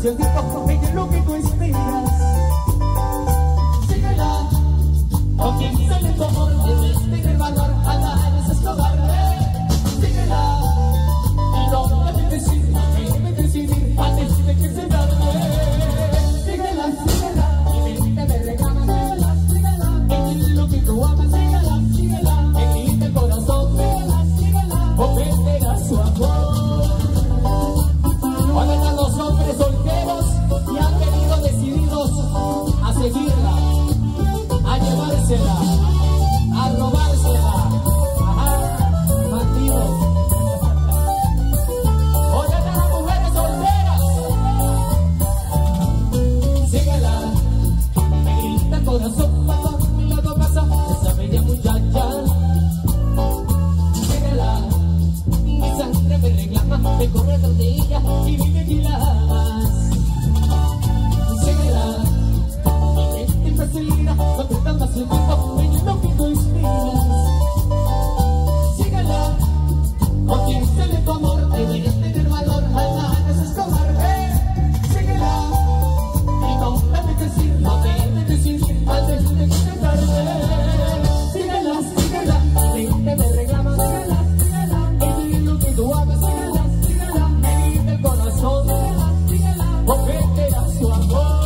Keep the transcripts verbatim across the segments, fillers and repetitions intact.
el tiempo, ella es lo que tú esperas. Síguela, con quien sale tu amor, debes tener valor, Ana es Escobar. Síguela, y no debes decir, no debes decidir, antes de que se tarde. Síguela, síguela, y mente me reclama, síguela, síguela, ella es lo que tú amas, síguela, síguela, en el corazón, síguela, síguela, ofenderá su amor. ¿Dónde están los hombres solteros que han venido decididos a seguirla, a llevársela, a robársela? Ajá, bandidos. ¿Dónde están las mujeres solteras? Síguela, me grita el corazón cuando a mi lado pasa esa bella muchacha. Síguela, mi sangre me reclama, me corre de ella y vive giladas. Síguela, mi mente me acelera, no te más el tiempo, ella es lo que tú esperas. Síguela, con quien sale tu amor, deberías tener valor, Ana es Escobar. Síguela, y no debes decir, no debes decir, antes de que se tarde. Síguela, síguela, mi mente me reclama, síguela, síguela, ella es lo que tú hagas, síguela, síguela, me grita el corazón, síguela, síguela, ofenderá su amor.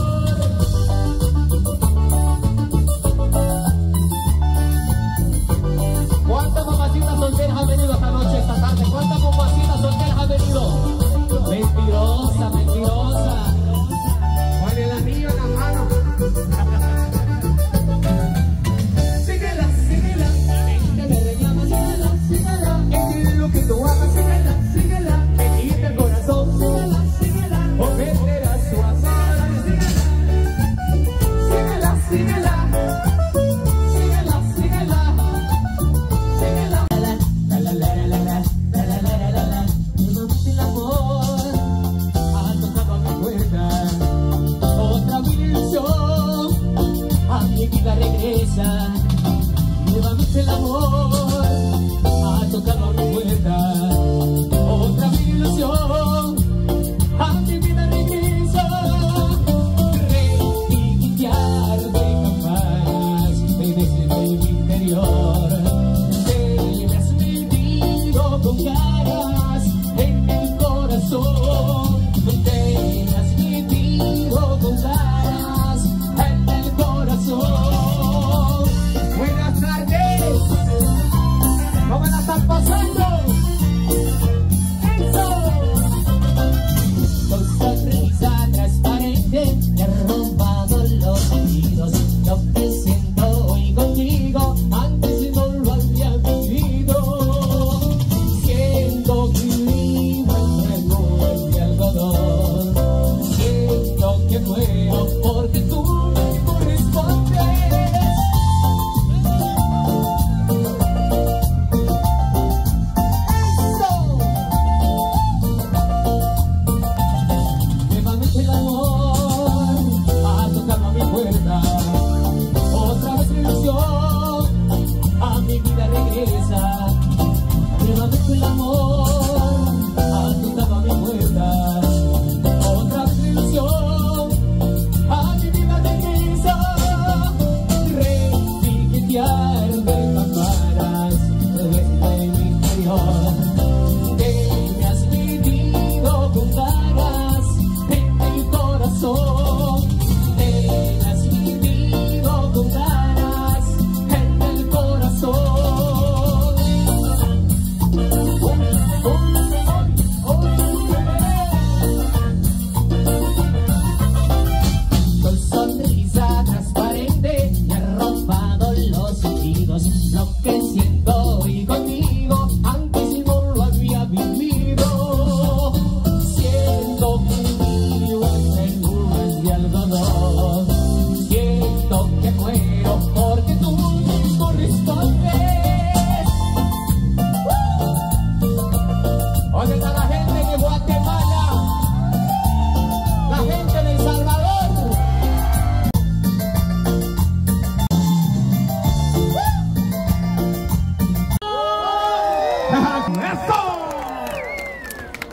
¿Cuántas mamacitas solteras han venido esta noche, esta tarde? ¿Cuántas mamacitas solteras han venido? Mentirosa, mentirosa. Con el anillo en la mano. Síguela, síguela, la mente me reclama, síguela, síguela, ella es lo que tú hagas, síguela, síguela.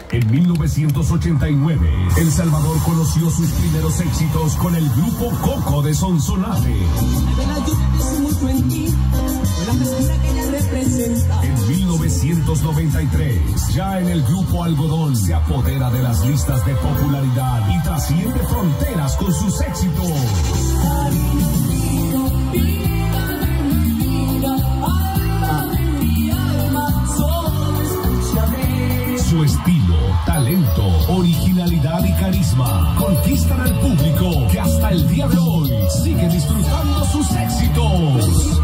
En mil novecientos ochenta y nueve, El Salvador conoció sus primeros éxitos con el grupo Coco de Sonsonate. En mil novecientos noventa y tres, ya en el grupo Algodón, se apodera de las listas de popularidad y trasciende fronteras con sus éxitos. Su estilo, talento, originalidad y carisma conquistan al público que hasta el día de hoy sigue disfrutando sus éxitos.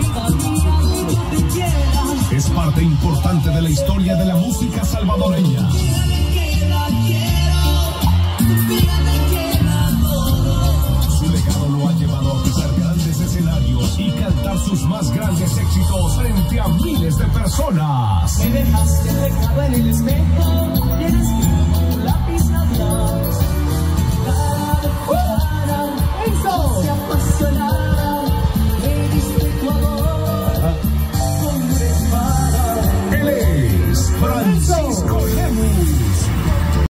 Es parte importante de la historia de la música salvadoreña. Su legado lo ha llevado a pisar grandes escenarios y cantar sus más grandes éxitos frente a miles de personas. Me dejaste reflejado en el espejo.